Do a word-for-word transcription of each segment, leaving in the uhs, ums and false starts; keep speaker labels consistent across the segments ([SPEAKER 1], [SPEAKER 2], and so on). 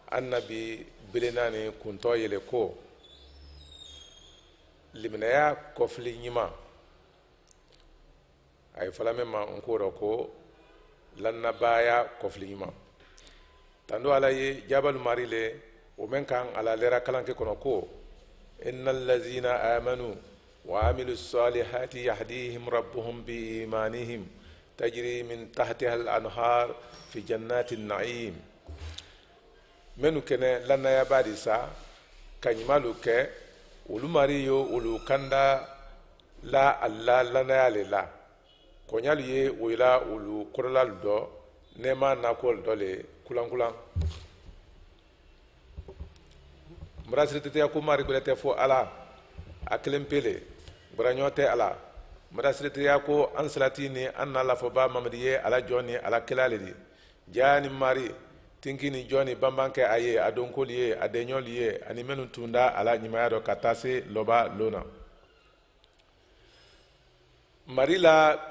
[SPEAKER 1] annabi bilenani kunto yele ko limnaya kofli nyima ay falame ma nkoro ko lanna baya kofli nyima tando alaye jabal marile o men kan ala lera kalanke kono ko innal ladzina amanu wa amilus salihati yahdihim rabbuhum bi imanihim tajri min tahtiha al anhar fi jannatin na'im menu kene lanna ya badi sa kanyimalu ke ulu mariyo ulu kanda la alla lanna ya lela konyalu ye wila ulu korolalu do nema nakol dole kulan kulan murasirite ya ko mari gulete fo ala akelen pele branyote ala murasirite ya ko ansalati ni anna la fo ba mamadiye ala joni ala kelaledi jani mari tinkini joni bambanke aye adonkoliye adenyoliye ani menu tunda ala nyimayado katase loba lona marila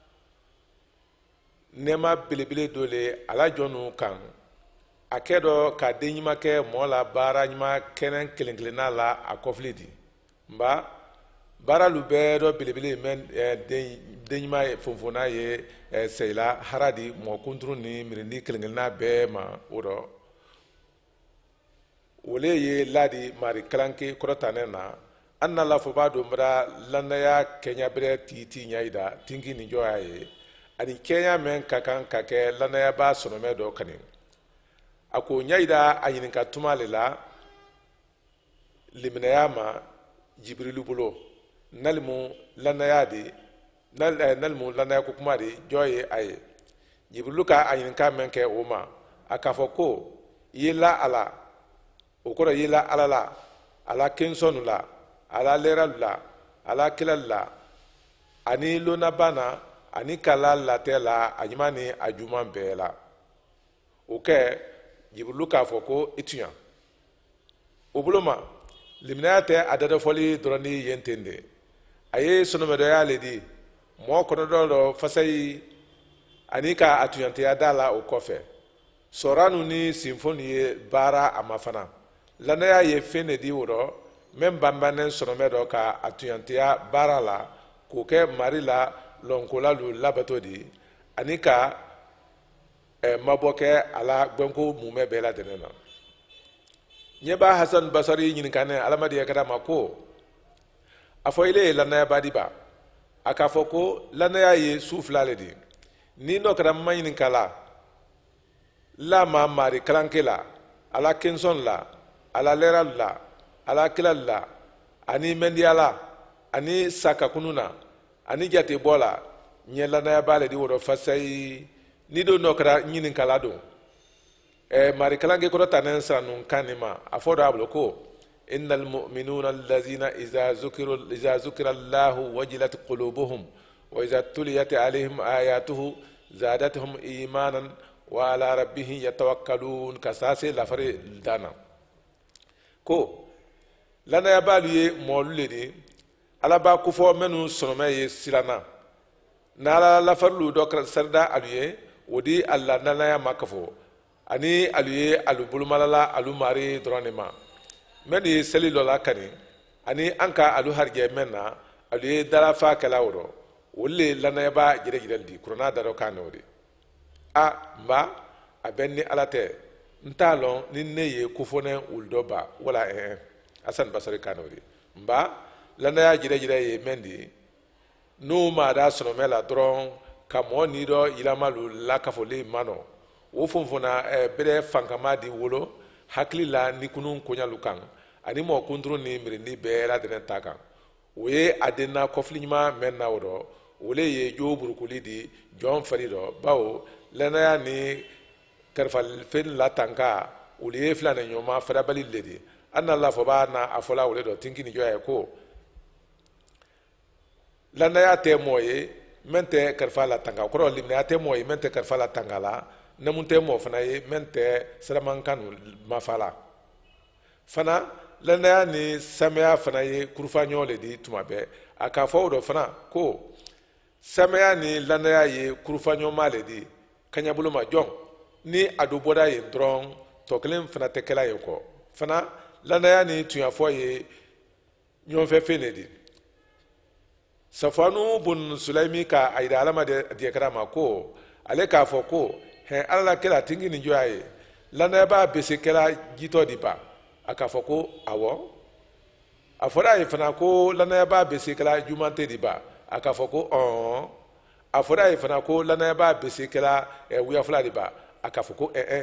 [SPEAKER 1] nema bilibili dole ala jonu kan akedo ka denyima ke mola bara nyima kenen kelenkelena la akoflidi mba bara lubedo bilibili men eh, denyima fonfona ye eh, seila haradi mo kuntru ni mirindi kelenkelena be ma odo wole ye ladi mari klanke korotane na anna la fobado mra lanaya kenya bre titi nyaida tingi ni joaye ani kenya men kakan kake lanaya ba sonome do kanin ako nyaida ayin ka tumale la limnayama jibrilu bulo nalmu lanayadi nal eh, nalmu lanaya ko kuma di joye ay jibrilu ka ayin ka men ke uma akafoko yila ala okoro yila ala la ala kensonu la ala leral la ala kilal la ani lona bana ani kala la tela ajmani ajuman bela oke jibrilu ka foko ituya obuloma limnate adada foli droni yentende aye sonomedo ya ledi mo kono do fasai anika atuyante ya dala okofe soranu ni symphony bara amafana lanaya ye fene di woro mem bambanen sonomedo ka atuyante ya bara la ko ke marila lonkola lu labato di anika e maboke ala gbenko mume bela denena nyeba hasan basari nyin kane alamadi yakada mako afoyle lanaya badiba akafoko lanaya ye soufla ledi ni no kada mayin kala la ma mari klankela ala kenson la ala leral la ala kilal la ani mendiala ani saka kununa ani jate bola nyela na bale di wodo fasai ni do no kada nyinin kala do e mari kalange ko tanen sanun kanima afodo abloko innal mu'minuna allazina idza zukiru idza zukira allah wajilat qulubuhum wa idza tuliyat alaihim ayatuhu zadatuhum imanan wa ala rabbihim yatawakkalun kasase lafare dana ko lana ya baluye moluledi ala ba kufo menu sonome ye silana nala lafarlu do sarda aluye wodi alla nana ya makafo ani aluye alubulmalala alumari dronema meni selilo la kani ani anka alu harje menna aluye dara fa kala woro wolle lana ya ba jire jire di kurona daro kanori a mba abenni alate ntalo ninne ye kufone uldoba wala eh asan basari kanori mba lana ya jire jire ye mendi no ma da sono mela dron kamo ni do ilamalu la kafole mano wo fonfona e bere fankama di wolo hakli la ni kunun konya lukan ani mo kundru ni miri ni be la den taka we adena kofli nyima menna wodo wole ye jo burukuli di jon farido bawo lana ya ni karfal fen la tanka wole flana nyoma fara bali ledi anna la fo ba na afola wole do tinkini joye ko lana ya te moye mente karfala tanga koro limne ya te moye mente karfala tangala namunte mo fana ye mente sramankanu mafala fana lana ya ni samea fana ye kurfanyo le di tumabe aka fawdo fana ko samea ni lana ya ye kurfanyo male di kanyabuluma jong ni aduboda ye dron tɔ kelen fana tɛ kɛla ye kɔ fana lannaya ni tuɲafɔ ye ɲɔgɔnfɛ fɛn de di Safwanu bun Sulaimi ka a yira Ala deɛ kɛra ma ko ale k'a fɔ ko hɛn Ala la kɛra tingi nin jɔ a ye lannayaba bese kɛra jitɔ de ba a k'a fɔ ko awɔ a fɔra a ye fana ko lannayaba bese kɛra jumante de ba a k'a fɔ ko ɔn a fɔra a ye fana ko lannayaba bese kɛra wuyafula de ba a k'a fɔ ko ɛn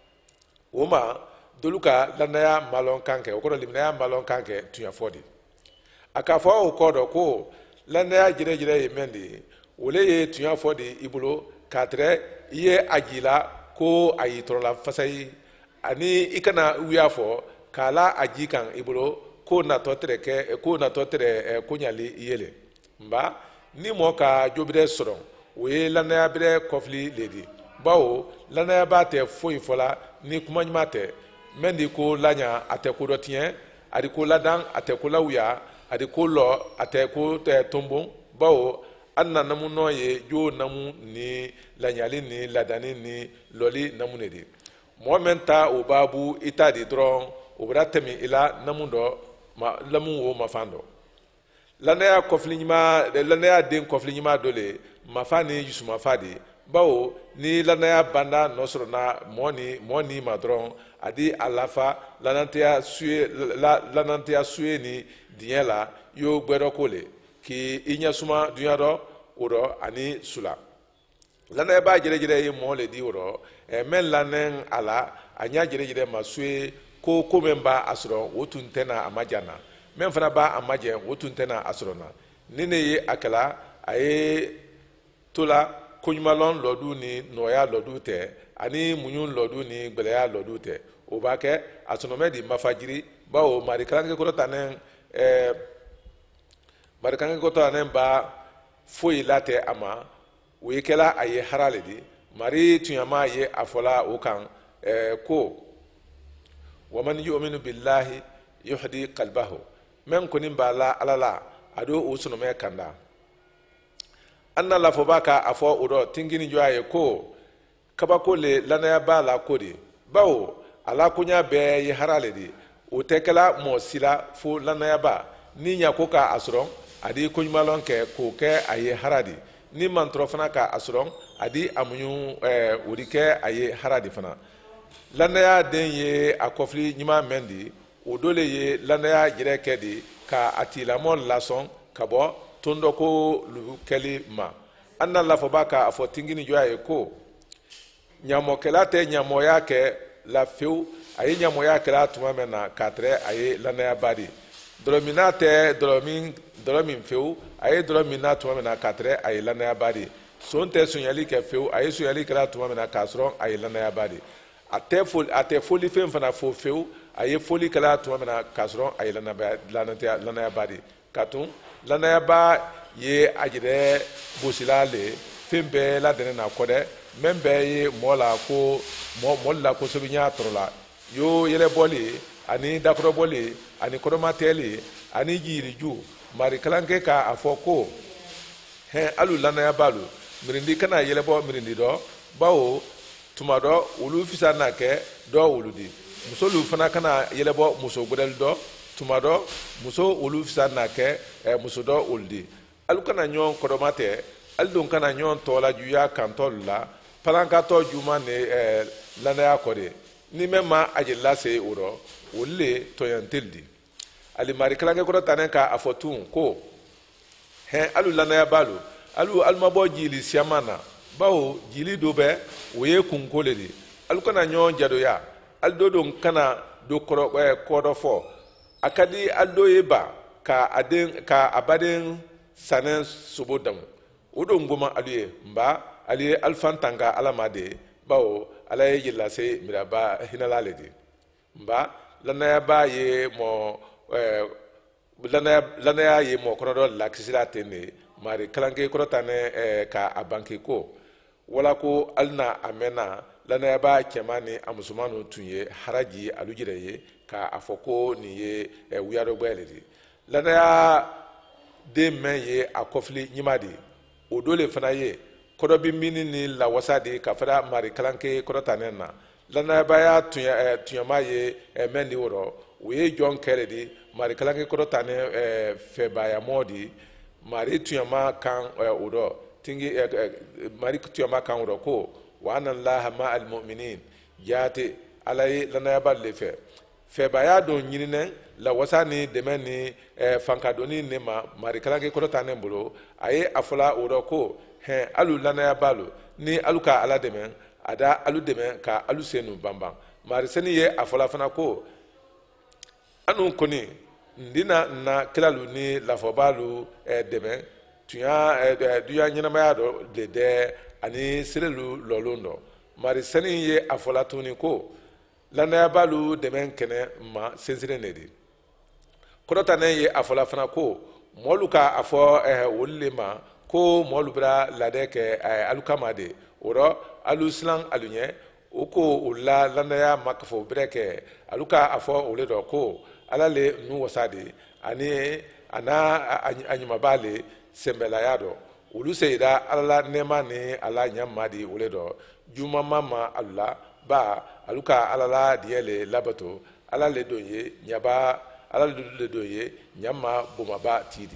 [SPEAKER 1] o ma dolu ka lannaya malɔn kan kɛ o kɔrɔ liminaya malɔn kan kɛ tuɲafɔ de a k'a fɔ o kɔ dɔ ko lannaya jɛrɛjɛrɛ ye mɛn de ye o le ye tuɲafɔ de i bolo k'a tɛrɛ i ye a jila ko a y'i tɔrɔla fasa ye ani i kana wuya fɔ k'a la a ji kan i bolo ko natɔ tɛrɛ kɛ ko natɔ tɛrɛ ko ɲali i ye le nba ni mɔɔ ka jobirɛ sɔrɔ o ye lannaya birɛ kɔfili le di bawo lannayaba tɛ foyi fɔla ni kuma ɲuman tɛ mɛn di ko laɲa a tɛ ko dɔ tiɲɛ a di ko ladan a tɛ ko lawuya a di ko lɔ a tɛ ko tɛ tonbon bawo an na namu nɔ ye jo namu ni laɲali ni ladani ni lɔli namu de di mɔgɔ min ta o baabu i ta di dɔrɔn o bɛna tɛmɛ i la namu dɔ ma lamu o mafan dɔ lannaya kɔfili ɲuman lannaya den kɔfili ɲuman dɔ le mafa ni yusumafa de bawo ni lannaya banda nɔ sɔrɔ na mɔɔ ni mɔɔ ni ma dɔrɔn a di a lafa lannanteya suye la lannanteya suye ni diɲɛ la i y'o gbɛdɔ ko le k'i i ɲɛsuma duɲa dɔ o rɔ ani sula lannayaba jɛrɛjɛrɛ ye mɔɔ le di o rɔ ɛ mɛn lannɛn a la a ɲa jɛrɛjɛrɛ ma suye ko ko min b'a a sɔrɔ o tun tɛna a ma jan na min fana b'a a ma jɛn o tun tɛna a sɔrɔ na ni ne ye a kɛla a ye to la koɲumalɔn lɔdu ni nɔgɔya lɔdu tɛ ani muɲu lɔdu ni gbɛlɛya lɔdu tɛ o b'a kɛ a sɔnɔmɛ di mafajiri bawo marikalange kɔrɔ ta ne ɛɛ marikalange kɔrɔ ta ne ba foyi la tɛ a ma o ye kɛla a ye hara le di mari tuɲama ye a fɔla o kan ɛɛ ko waman yu'minu billahi yuhdi qalbahu men kɔni b'a la ala la a do o sɔnɔmɛ kanda an na lafɔba ka a fɔ o dɔ tingini jɔ a ye ko kabako le lannaya b'a la ko de bawo a la koɲa bɛɛ ye hara le di o tɛ kɛla mɔɔ si la fo lannayaba ni ɲa ko k'a sɔrɔ a di koɲumalɔn kɛ k'o kɛ a ye hara di ni mantɔrɔ fana k'a sɔrɔ a di a muɲu ɛɛ o di kɛ a ye hara di fana lannaya den ye a kɔfili ɲuman mɛn di o do le ye lannaya jɛrɛ kɛ di ka a tigilamɔ lasɔn ka bɔ ton dɔ ko lu kɛli ma an na lafɔba k'a fɔ tingini jɔ a ye ko ɲamɔkɛla tɛ ɲamɔya kɛ la fewu a ye ɲamɔya kɛla tuma min na k'a tɛrɛ a ye lannayaba di dɔlɔmina tɛ dɔlɔmin dɔlɔmin fewu a ye dɔlɔmina tuma min na k'a tɛrɛ a ye lannayaba di son tɛ sonyali kɛ fewu a ye sonyali kɛla tuma min na k'a sɔrɔ a ye lannayaba di a tɛ foli a tɛ foli fɛn fana fo fewu a ye foli kɛla tuma min na k'a sɔrɔ a ye lannayaba di ka tun lannayaba ye a yɛrɛ gosila le fɛn bɛɛ ladɛnɛ na kɔ dɛ mɛn bɛɛ ye mɔɔ la ko mɔɔ mɔli la kosɛbɛ ɲa tɔrɔ la yo yɛlɛbɔli ani dakɔrɔbɔli ani kɔrɔmatɛli ani yiriju marikalanke k'a fɔ ko hɛn alu lannayaba lu mirindi kana yɛlɛbɔ mirindi dɔ bawo tuma dɔ olu fisa na kɛ dɔ olu di muso lu fana kana yɛlɛbɔ muso gbɛdɛli dɔ tuma dɔ muso olu fisa na kɛ ɛ muso dɔ olu di alu kana ɲɔgɔn kɔrɔma tɛ ali don kana ɲɔgɔn tɔla juya kantɔ la palankatɔ juma ni ɛ lannaya kɔ de ni mɛ ma a jelila se o rɔ olu le tɔɲɔnteli di ali marikalanke kɔrɔ ta ne ka a fɔ tun ko hɛn alu lannaya b'alu alu alimabɔ jili siama na bawo jili do bɛ o ye kunko le di alu kana ɲɔgɔn jadoya ali do don kana do kɔrɔ ɛ kɔdɔ fɔ a ka di ali do ye ba ka a den ka a baden sanɛ sobo damu o don goma alu ye nba ali ye alifan tanga ala ma de bawo ala ye yɛlɛla se miraba hinɛla le di nba lannayaba ye mɔ ɛɛ lannaya lannaya ye mɔ kɔnɔ dɔ lakisira ten de mari kalanke kɔrɔta ne ɛɛ ka a banke ko wala ko ali na a mɛnna lannayaba cɛman ni a musoman tun ye haraji alu yɛrɛ ye ka a fɔ ko nin ye ɛ wuyadɔgbɛ le di lannaya den mɛn ye a kɔfili ɲuman de o do le fana ye kɔdɔbi mini ni lawasa de ka fara mari kalanke kɔrɔta ne na lana baya tunya tunya maye mendi woro we jon kere di mari kalange ko tane fe baya modi mari tunya ma kan odo tingi mari tunya ma kan woro ko wa anna allaha ma al mu'minin jati alay lana balle fe fe baya do nyinine la wasani demeni fankadoni nema mari kalange ko tane bolo aye afula odo ko he alu lana balu ni aluka ala demen ada alu deme ka alu senu bambang mari seni ye afola fana ko anu koni ndina na kilalu ni lafobalu e deme tuya e duya nyina ma do de de ani sirelu lolundo mari seni ye afola tuni ko lana balu deme kene ma sensire nedi kodota ne ye afola fana ko moluka afo e wolima ko molubra ladeke alukamade oro alu slang alunye oko ulla landaya makfo breke aluka afo oledo ko alale nu wasadi ani ana anyuma bale sembela yado ulu seida ala nema ni ala nyamadi oledo juma mama alla ba aluka alala diele labato alale doye nyaba alale le doye nyama bomaba tidi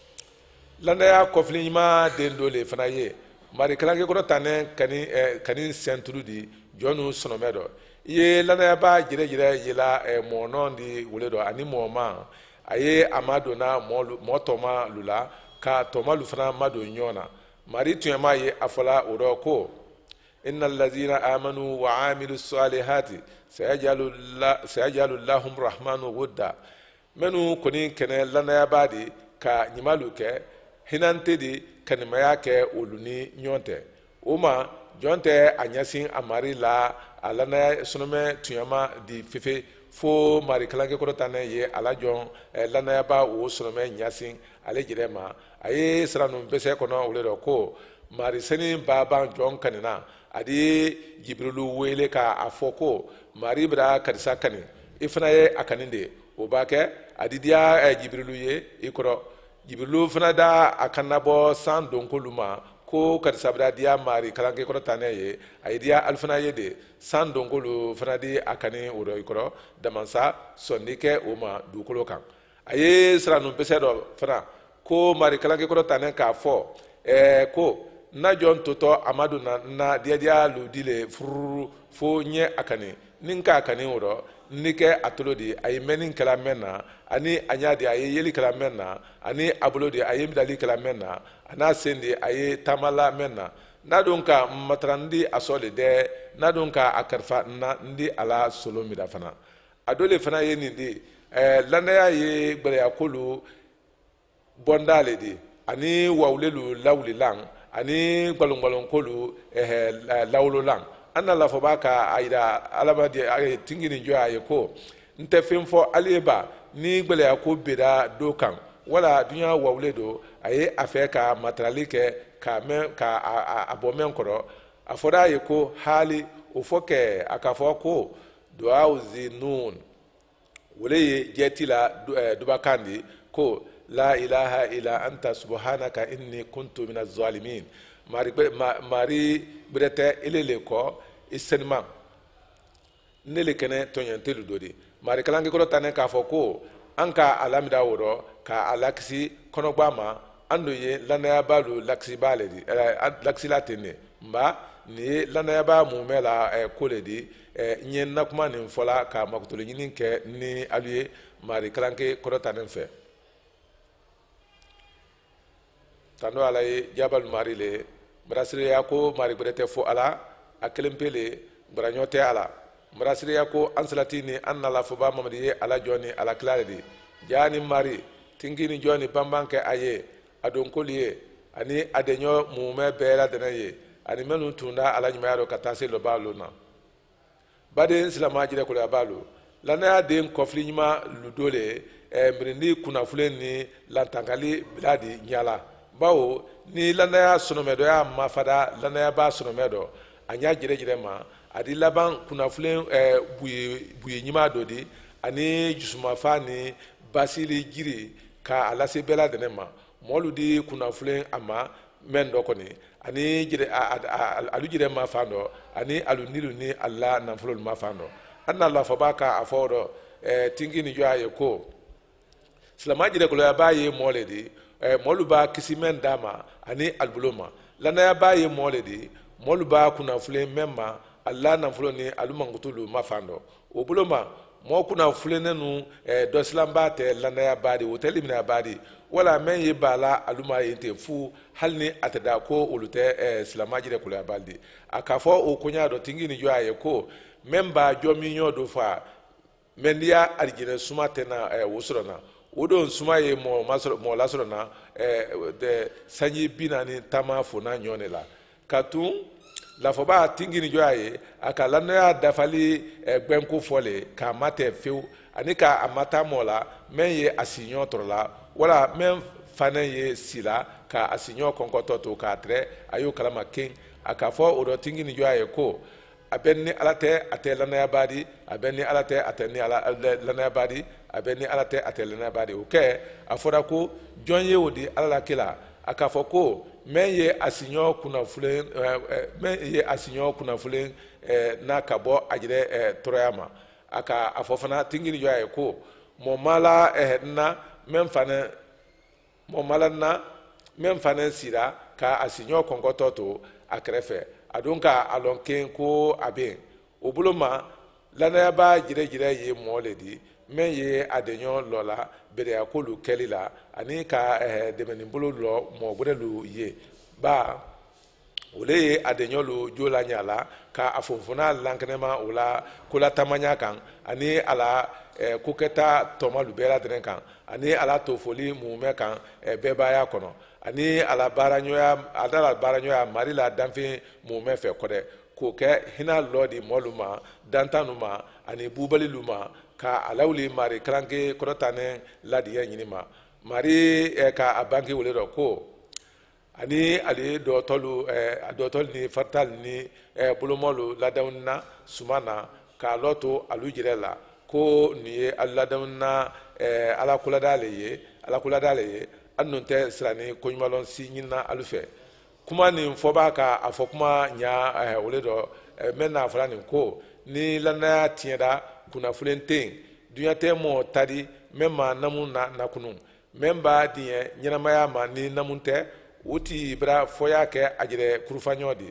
[SPEAKER 1] landaya koflima dendole fanaye mari kalange ko tane kani eh, kani sentru di jonu sonomedo ye lana ba jire jire yela eh, monon di wuledo ani moma aye amado na motoma lula ka toma lufana mado nyona mari tuyama ye afola uroko innal ladzina amanu wa amilus salihati sayajalu sayajalu lahum rahmanu wudda menu koni kene lana ba di ka nyimalu ke hinante di kanimaya ke oluni nyonte oma jonte anyasin amari la alana sunome tuyama di fefe fo mari kalange ko tane ye alajon lana ba o sunome nyasin ale jirema aye sranu bese kono olero ko mari seni baba jon kanina adi jibrilu wele ka afoko mari bra kadisa kani ifna ye akaninde obake adi dia jibrilu ye ikoro jibrilu fana da akanabo san donkoluma ko kadi sabra dia mari kalange ko tane ye ay dia alfana ye de san donkolu fana di akani oro ikoro damansa sondike uma dukolo kan aye sranu pesedo fana ko mari kalange ko tane ka fo eh ko na jon toto amadu na na dia dia ludile furu fo nye akani ninka akani oro nike atolodi ay menin kala menna ani anyadi ay yeli kala menna ani abulodi ay midali kala menna ana sendi ay tamala menna nadunka matrandi asole de nadunka akarfa na ndi ala solomi da fana adole fana yeni ndi eh landa ye gbere akolu bondale di ani wawlelu lawlilang ani gbalongbalon kolu eh lawlolang anna la fo baka ayda alaba de ay tingini jo ay ko nte fem fo aleba ni gbele ako beda dokan wala dunya wawledo ay afeka matralike ka men ka abomen koro afoda ay ko hali ofoke akafo ko du'a uzinun wole jetila dubakandi ko la ilaha illa anta subhanaka inni kuntu minaz zalimin mari mari brete elele ko isenma nele kene tonyantelu dodi mari kalange ko tane ka foko anka alamida woro ka alaksi konogbama ando ye lanaya balu laksi baledi laksi latene mba ni lanaya ba mumela e koledi e nyen nakuma ni fola ka makutulu nyinin ke ni aluye mari kalange ko tane fe tando alay jabal mari le brasire yako mari brete fo ala akelempele branyote ala brasire yako ansalatini anna la foba mamadi ala joni ala claredi jani mari tingini joni bambanke aye adon koliye ani adenyo mume bela denaye ani menu tunda ala nymayaro katase lo balona bade silama jire ko la balu lana den kofli nyima ludole e mrindi kuna fuleni lantangali biladi nyala bawo ni lanaya sonomedo ya mafada lanaya ba sonomedo anya jire jire ma adi laban kuna fulen eh, buye buye nyima dodi ani jusuma fani basili jiri ka alase bela denema moludi kuna fulen ama mendo koni ani jire alu jire ma fando ani alu nilu ni Allah na fulol ma fando anna Allah fa baka afodo e tingini jo aye ko silama jire ko ya baye moledi e moluba kisimen dama ani albuluma lana ya baye moledi moluba kuna fule memma Allah na fulo ni alu mangutulu ma fando o buluma mo kuna fule nenu e do silamba te lana ya badi hoteli mina badi wala men ye bala aluma yente fu halni atada ko ulute eh, silama jire kula baldi akafo o kunya do tingini jo aye ko memba jomi nyodo fa mendia arjine suma tena eh, wusrona wodo suma ye mo masro mo lasrona eh, de sanyi binani tama fona nyonela katun la foba tingini jo aye akala na dafali eh, gbenko fole ka mate feu anika amata mola men ye asinyo torla wala men fana ye sila ka asinyo konkoto to ka tre ayo kalama king akafo odo tingini jo aye ko abenni alate ate lana ya badi abenni alate ate ni ala lana ya badi abenni alate ate lana ya badi oke afora ko jonye wodi ala kila akafo ko men ye asinyo kuna fulen men ye asinyo kuna fulen na kabo ajire troyama aka afofana tingini jo aye ko mo mala na men fana mo mala na men fana sira ka asinyo kongoto to akrefe adunka alonken ko aben obuloma lana ya ba jire jire ye moledi men ye adenyo lola bere akolu kelila ani ka eh, demenimbolo lo mo bodelu ye ba ole adenyo lo jola nyala ka afonfona lankenema ola kola tamanya kan ani ala eh, kuketa toma lubera dren kan ani ala tofoli mume kan eh, beba ya kono ani ala baranyoya adala baranyoya marila danfe mume fe kode ko ke hina lodi moluma dantanuma ani bubali luma ka alawli mari kranke korotane ladiya nyinima mari eh, ka abanki wole do ko ani ali do tolu eh, do tol ni fatal ni eh, bulumolu ladawna sumana ka loto alujirela ko ni alladawna eh, ala kuladale ye ala kuladale ye annunte sirani konymalon si nyina alufe kuma ni foba ka afokuma nya eh, wole do eh, menna fulani ko ni lana tienda kuna fulenten dunya temo tadi memma namuna nakunu memba die nyanamaya ma ni namunte uti bra foya ke ajire kurufanyodi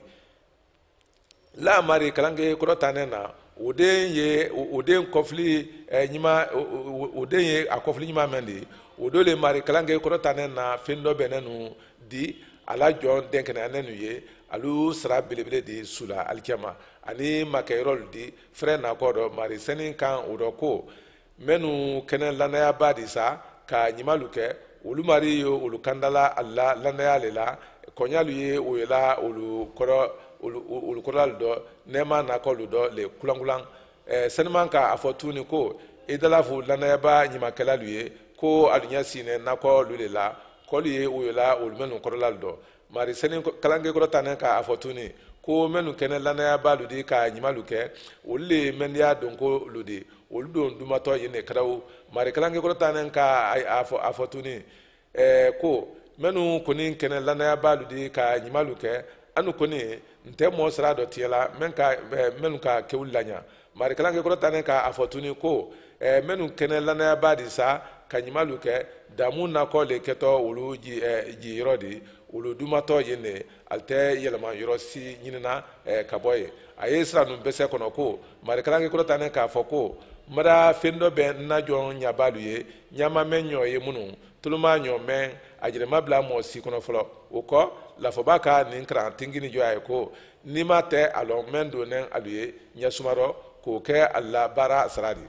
[SPEAKER 1] la mari kalange korotane na oden ye oden kofli eh, nyima oden ye akofli nyima mendi odole mari kalange korotane na fendo benenu di ala jon denkene anenu ye alu sara belebele di sula alkema ani makayrol di frère na kodo mari senin kan odoko menu kenen lanaya badisa ka nyimaluke olu mari yo olu kandala alla lanaya lela konyalu ye oyela olu koro olu koral do nema na ko lu do le kulangulan eh, senman ka afotuni ko idala fu lanaya ba nyimakela luye ko adunya sine na ko lulela ko luye oyela olu menu korolal do mari senin kalange ko tanen ka afotuni ko menu kenen lanaya ba ludi ka nyimaluke olle mendia donko ludi olu don dumato yene kraw mari kalange ko tanen ka afo afotuni eh, ko menu koni kenen lanaya ba ludi ka nyimaluke anu koni nte mo sra do tiela men ka eh, menu ka kewulanya mari kalange ko tanen ka afotuni ko eh, menu kenen lanaya ba di sa ka nyimaluke damu na ko le keto olu ji eh, ji rodi olu dumato yene alte yelama yoro si nyinina eh, kaboye ayesra nu bese kono ko mari kalange ko tanen ka foko mara fendo be na jon nyabalu ye nyama menyo ye munu tuluma nyo men ajire mabla mo si kono folo uko la fobaka ni kran tingini jo ay ko ni mate alon mendo nen aluye nyasumaro ko ke alla bara saradi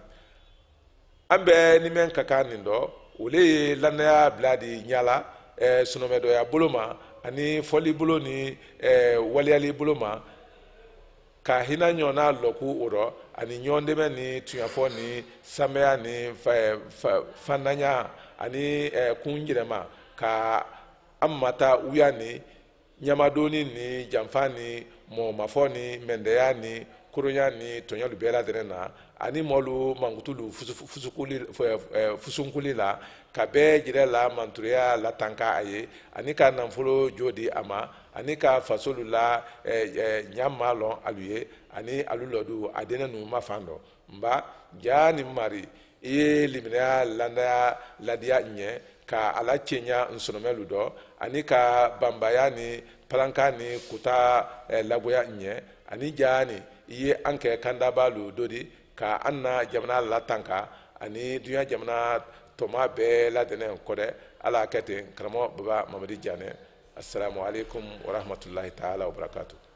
[SPEAKER 1] ambe ni men kaka nindo ole lanaya bladi nyala e sunomedo ya buluma ani foli bulo ni e waliali buluma ka hina nyona loku uro ani nyonde me ni tuyafo ni samea ni fa, fa, fananya ani eh, kunjirema ka amata uyani nyamadoni ni jamfani mo mafoni mendeya ni koronya ni tɔɲɔlu bɛɛ lajɛlen na ani mɔlu mangutulu fusukuli fusunkuli la ka bɛɛ jira la manturuya la tanka a ye ani ka nafolo jo di a ma ani ka fasolu la ɲama lɔn alu ye ani alu lɔdu a dɛnɛ ninnu ma fan dɔ nba ja ni mari i ye liminaya landaya ladiya ɲɛ ka ala cɛɲa nsɔnɔmɛlu dɔ ani ka banbaya ni palanka ni kuta lagoya ɲɛ ani jaani i ye an kɛ kandabalu do di ka an na jamana latanka ani dunuya jamana tɔma bɛɛ ladɛnɛ kɔdɛ ala kɛ ten karamɔgɔ baba mamadi janɛ assalamu alaikum warahmatullahi taala wabarakatuh